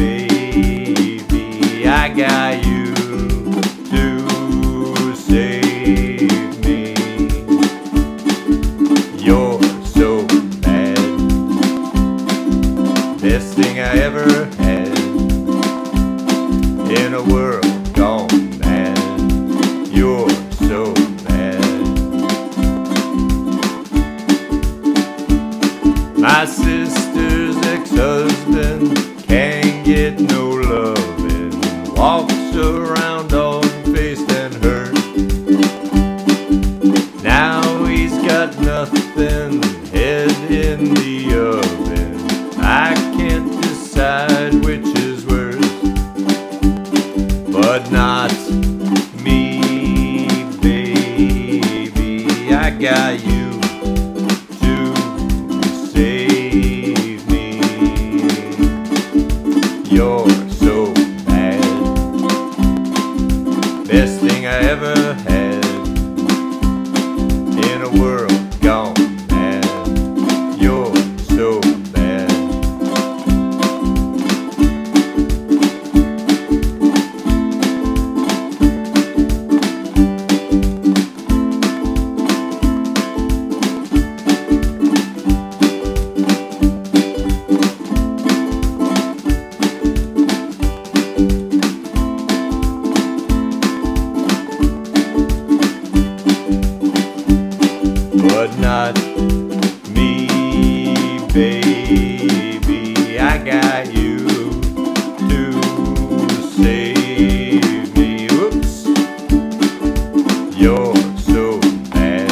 baby. I got you. Best thing I ever had in a world gone mad. You're so bad. My sister's ex-husband can't get no loving, walks around all faced and hurt. Now he's got nothing, head in the oven. I can't decide which is worse, but not me, baby. I got you to save me. You're so bad. Best thing I ever had in a world gone mad. You're so bad. But not me, baby. I got you to save me. Oops, you're so bad.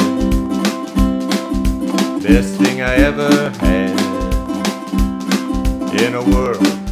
Best thing I ever had in a world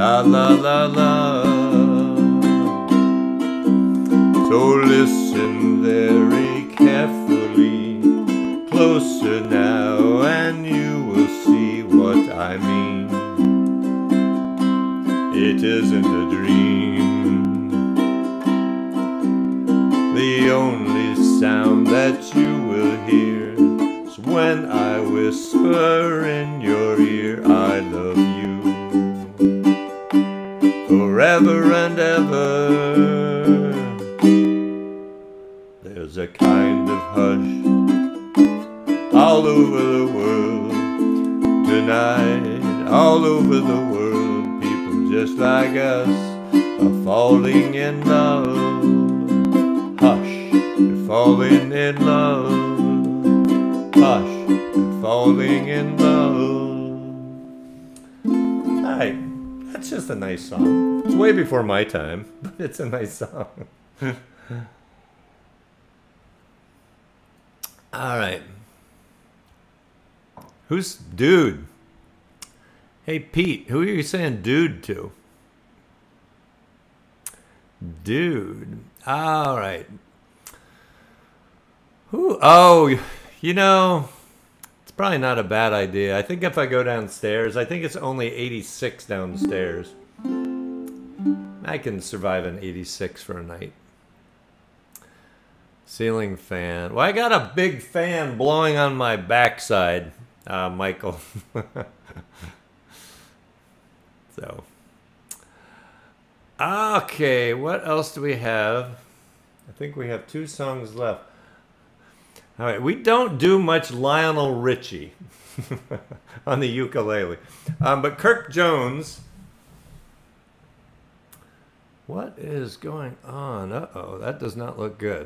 La la la la. So listen very carefully, closer now, and you will see what I mean. It isn't a dream. The only sound that you will hear is when I whisper in your ear, I love you forever and ever. There's a kind of hush all over the world tonight, all over the world. People just like us are falling in love. Hush, we're falling in love. Hush, we're falling in love. Alright, that's just a nice song. It's way before my time, but it's a nice song. All right. Who's dude? Hey, Pete, who are you saying dude to? Dude. All right. Who? Oh, you know, it's probably not a bad idea. I think if I go downstairs, I think it's only eighty-six downstairs. I can survive an eighty-six for a night. Ceiling fan. Well, I got a big fan blowing on my backside, uh, Michael. So, okay, what else do we have? I think we have two songs left. All right, we don't do much Lionel Richie on the ukulele, um, but Kirk Jones. What is going on? Uh-oh, that does not look good.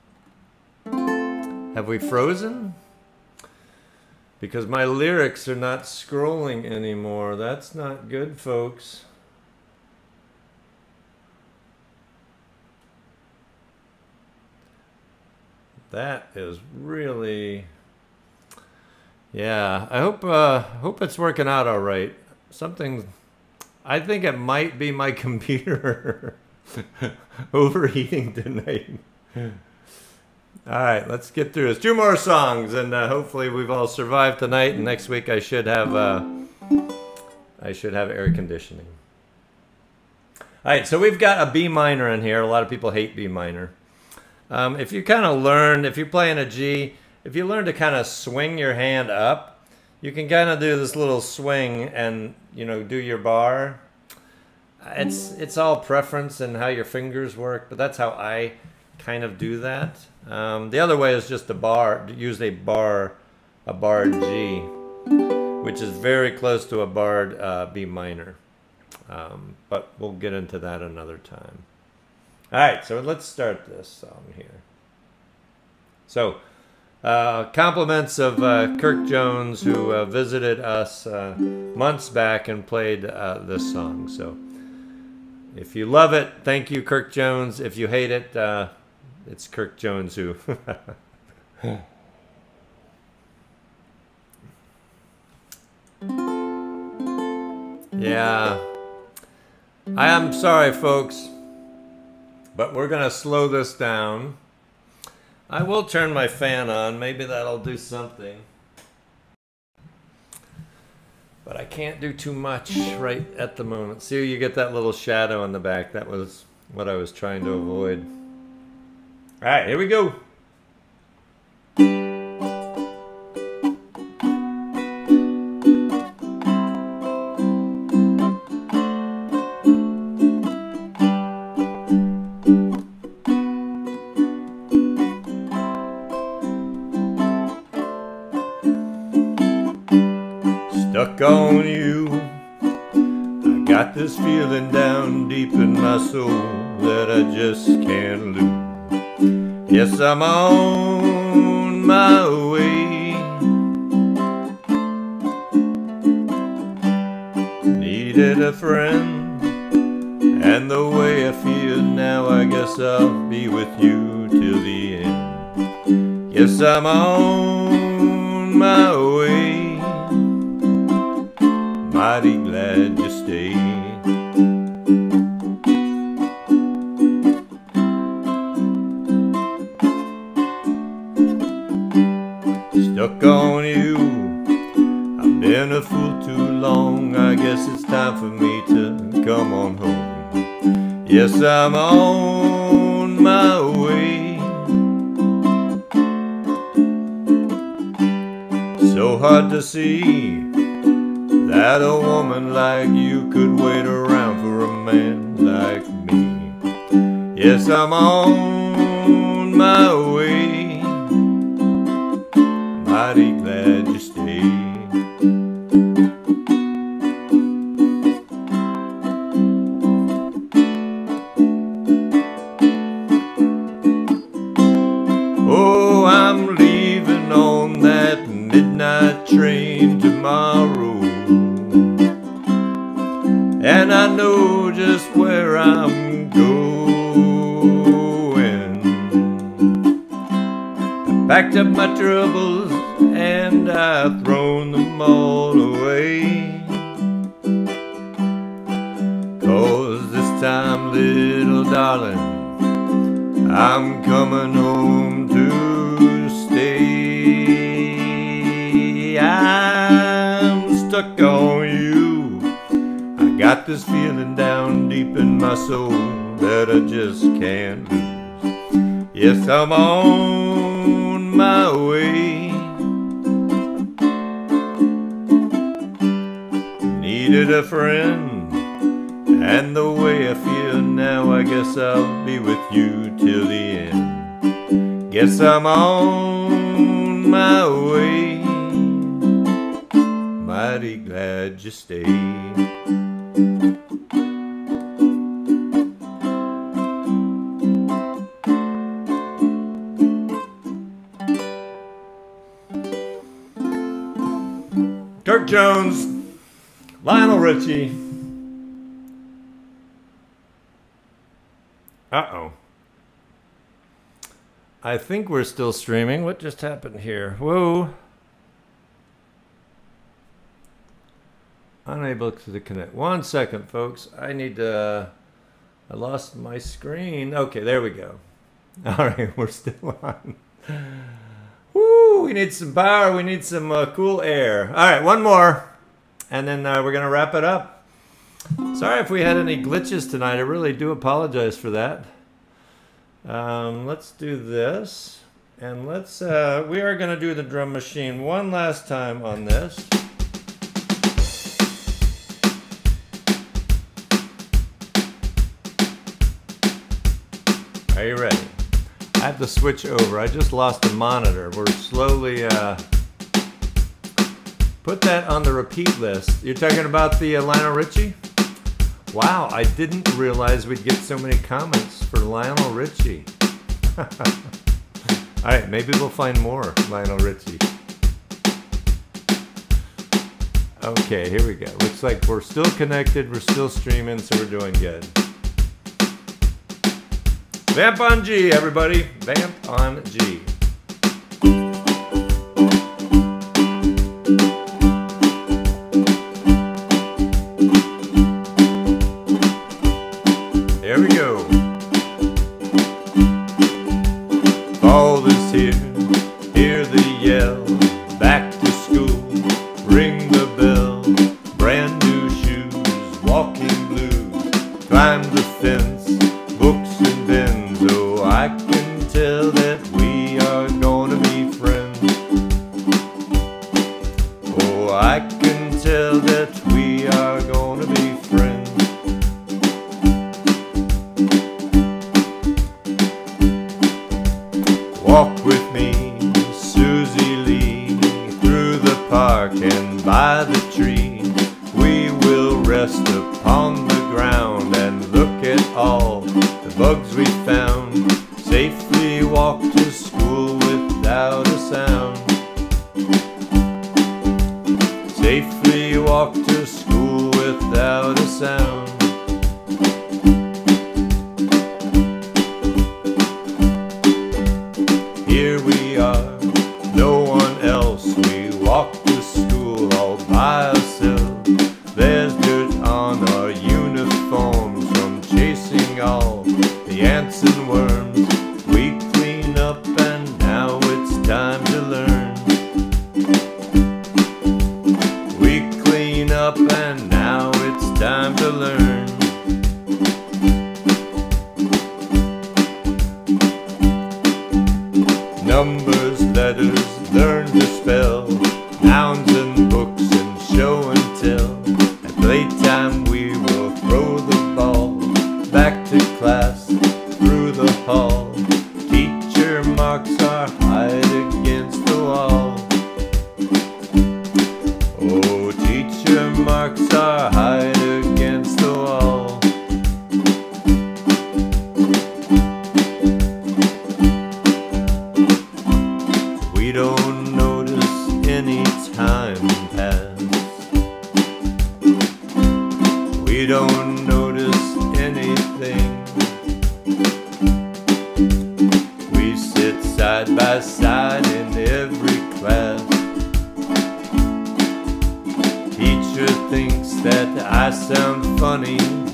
Have we frozen? Because my lyrics are not scrolling anymore. That's not good, folks. That is really... Yeah, I hope uh, hope it's working out all right. Something... I think it might be my computer overheating tonight. All right, let's get through this. Two more songs, and uh, hopefully we've all survived tonight. And next week I should have uh, I should have air conditioning. All right, so we've got a B minor in here. A lot of people hate B minor. Um, if you kind of learn, if you're playing a G, if you learn to kind of swing your hand up, you can kind of do this little swing and, you know, do your bar. It's it's all preference and how your fingers work, but that's how I kind of do that. Um, the other way is just a bar, use a bar, a barred G, which is very close to a barred uh, B minor. Um, but we'll get into that another time. All right, so let's start this song here. So, uh, compliments of uh, Kirk Jones, who uh, visited us uh, months back and played uh, this song. So, if you love it, thank you, Kirk Jones. If you hate it, uh, it's Kirk Jones who... Yeah. I am sorry, folks, but we're going to slow this down. I will turn my fan on. Maybe that'll do something. But I can't do too much right at the moment. See, you get that little shadow in the back. That was what I was trying to avoid. All right, here we go. Stuck on you, I got this feeling down deep in my soul that I just can't lose. Yes, I'm on my way. Needed a friend, and the way I feel now, I guess I'll be with you till the end. Yes, I'm on my way. Mighty glad you stayed. come on home. Yes, I'm on my way. So hard to see that a woman like you could wait around for a man like me. Yes, I'm on my way. Mighty glad you stayed. Oh, I'm leaving on that midnight train tomorrow, and I know just where I'm going. I packed up my troubles and I've thrown them all away. 'Cause this time, little darling, I'm coming home to stay. I'm stuck on you. I got this feeling down deep in my soul that I just can't lose. Yes, I'm on my way. Needed a friend, and the way I feel now, I guess I'll be with you till the end. Guess I'm on my way. Mighty glad you stayed. Kirk Jones, Lionel Richie. Uh-oh. I think we're still streaming. What just happened here? Whoa. Unable to connect. One second, folks. I need to... I lost my screen. Okay, there we go. All right, we're still on. Woo, we need some power. We need some uh, cool air. All right, one more. And then uh, we're going to wrap it up. Sorry if we had any glitches tonight. I really do apologize for that. Um, let's do this. And let's, uh, we are going to do the drum machine one last time on this. Are you ready? I have to switch over. I just lost a monitor. We're slowly, uh, put that on the repeat list. You're talking about the uh, Lionel Richie? Wow, I didn't realize we'd get so many comments for Lionel Richie. All right, maybe we'll find more Lionel Richie. Okay, here we go. Looks like we're still connected, we're still streaming, so we're doing good. Vamp on G, everybody. Vamp on G. There we go. Fall is here, hear the yell. Back to school, ring the bell. Brand new shoes, walking blues. Climb the fence, books and pens. Oh, I can tell that we are gonna be friends. Oh, I can tell that we are gonna be friends. Walk with me, Susie Lee, through the park and by the tree. We will rest upon the ground and look at all the bugs we found. Safely walk to school without a sound. Safely walk to school without a sound. Here we are, no one else. We walk to school all by ourselves. There's dirt on our uniforms from chasing all the ants and worms. We clean up and now it's time to learn. We clean up and now it's time to learn.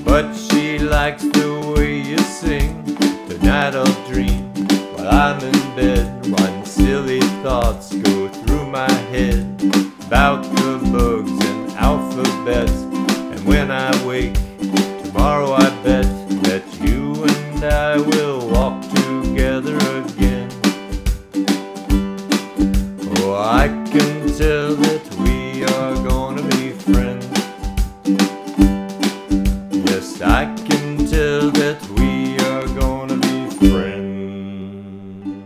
but she likes the way you sing. Tonight I'll dream while I'm in bed, one silly thoughts go through my head about the bugs and alphabets. And when I wake tomorrow, I bet that you and I will walk together again. Oh, I can tell that we are gonna be friends. Yes, I can tell that we are gonna be friends.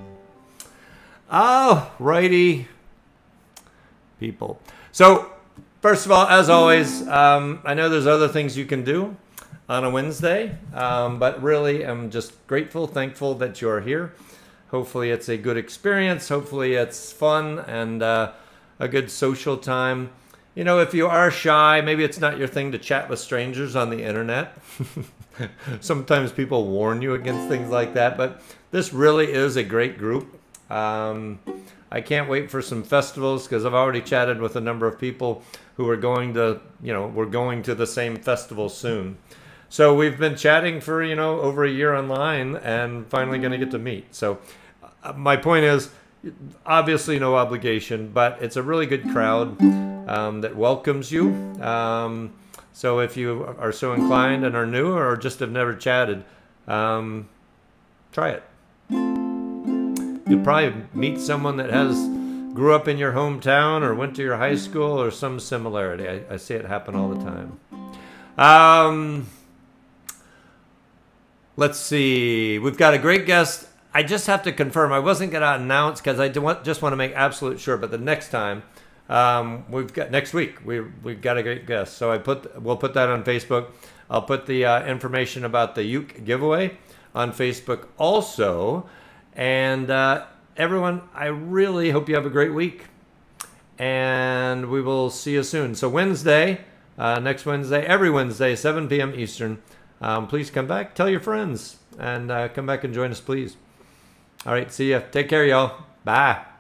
Alrighty, people. So, first of all, as always, um, I know there's other things you can do on a Wednesday, um, but really I'm just grateful, thankful that you're here. Hopefully it's a good experience. Hopefully it's fun and uh, a good social time. You know, if you are shy, maybe it's not your thing to chat with strangers on the internet. Sometimes people warn you against things like that, but this really is a great group. Um, I can't wait for some festivals because I've already chatted with a number of people who are going to, you know, we're going to the same festival soon. So we've been chatting for, you know, over a year online and finally going to get to meet. So uh, my point is, obviously no obligation, but it's a really good crowd um, that welcomes you. Um, so if you are so inclined and are new or just have never chatted, um, try it. You'll probably meet someone that has grew up in your hometown or went to your high school or some similarity. I, I see it happen all the time. Um, let's see. We've got a great guest. I just have to confirm. I wasn't going to announce because I just want to make absolute sure. But the next time, um, we've got next week. We we've got a great guest. So I put we'll put that on Facebook. I'll put the uh, information about the uke giveaway on Facebook also. And uh, everyone, I really hope you have a great week. And we will see you soon. So Wednesday, uh, next Wednesday, every Wednesday, seven p m Eastern. Um, please come back. Tell your friends. And uh, come back and join us, please. All right. See ya. Take care, y'all. Bye.